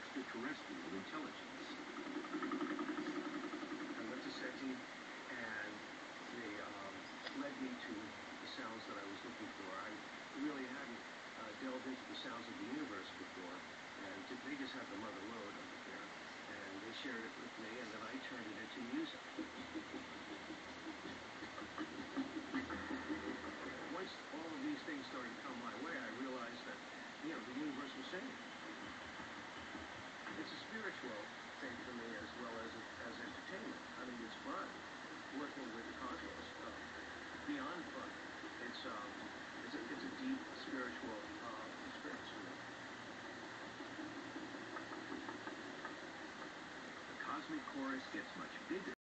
extraterrestrial intelligence. I went to SETI, and they led me to the sounds that I was looking for. I really hadn't delved into the sounds of the universe before, and they just had the mother lode up there, and they shared it with me, and then I turned it into music. Once all of these things started to come my way, I realized that, the universe was singing. It's a spiritual thing for me as well as entertainment. I mean, it's fun working with the cosmos. Beyond fun, it's a deep spiritual experience for me. The cosmic chorus gets much bigger.